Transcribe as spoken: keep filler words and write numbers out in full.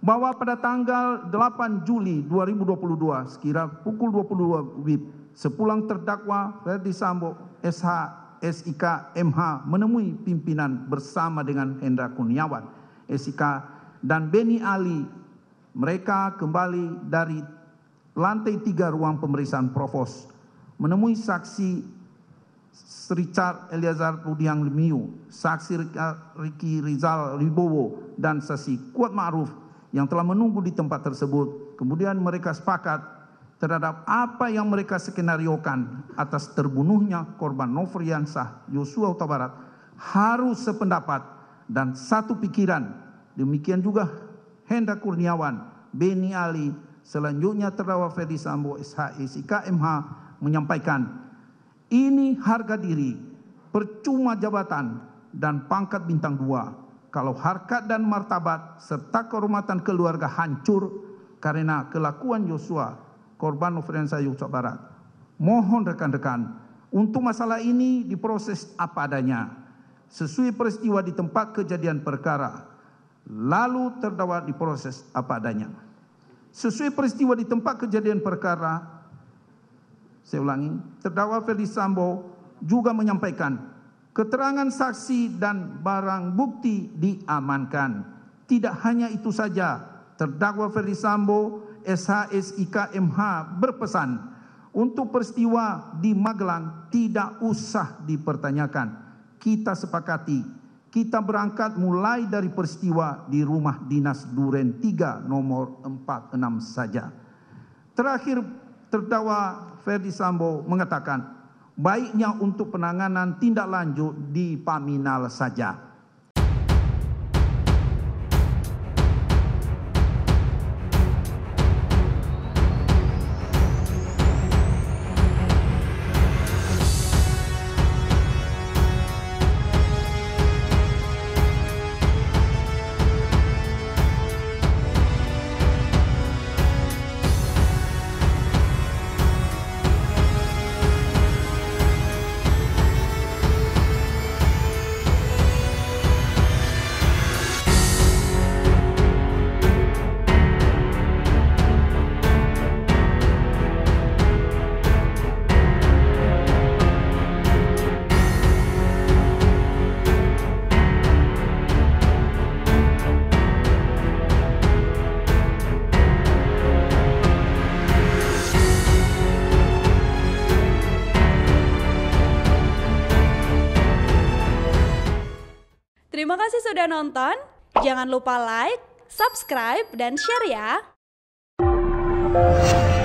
bahwa pada tanggal delapan Juli dua ribu dua puluh dua sekira pukul dua puluh dua W I B sepulang terdakwa Ferdi Sambo S H S I K M H menemui pimpinan bersama dengan Hendra Kurniawan S I K dan Beni Ali, mereka kembali dari lantai tiga ruang pemeriksaan provos menemui saksi Richard Eliezer Rudiang Lumiu, saksi Ricky Rizal Wibowo dan saksi Kuat Ma'ruf yang telah menunggu di tempat tersebut. Kemudian mereka sepakat terhadap apa yang mereka skenariokan atas terbunuhnya korban Nofriansah Yosua Huta Barat harus sependapat dan satu pikiran. Demikian juga Hendra Kurniawan, Beni Ali, selanjutnya terdakwa Ferdi Sambo S H S I K M H menyampaikan, ini harga diri, percuma jabatan dan pangkat bintang dua. Kalau harkat dan martabat serta kehormatan keluarga hancur karena kelakuan Yosua, korban Nofriansah Yosua Barat. Mohon rekan-rekan, untuk masalah ini diproses apa adanya, sesuai peristiwa di tempat kejadian perkara, lalu terdakwa diproses apa adanya. Sesuai peristiwa di tempat kejadian perkara, saya ulangi, terdakwa Ferdi Sambo juga menyampaikan, keterangan saksi dan barang bukti diamankan. Tidak hanya itu saja, terdakwa Ferdi Sambo S H S I K M H berpesan untuk peristiwa di Magelang tidak usah dipertanyakan. Kita sepakati, kita berangkat mulai dari peristiwa di rumah dinas Duren tiga nomor empat puluh enam saja. Terakhir, terdakwa Ferdi Sambo mengatakan, baiknya untuk penanganan tindak lanjut di Paminal saja. Terima kasih sudah nonton. Jangan lupa like, subscribe, dan share ya.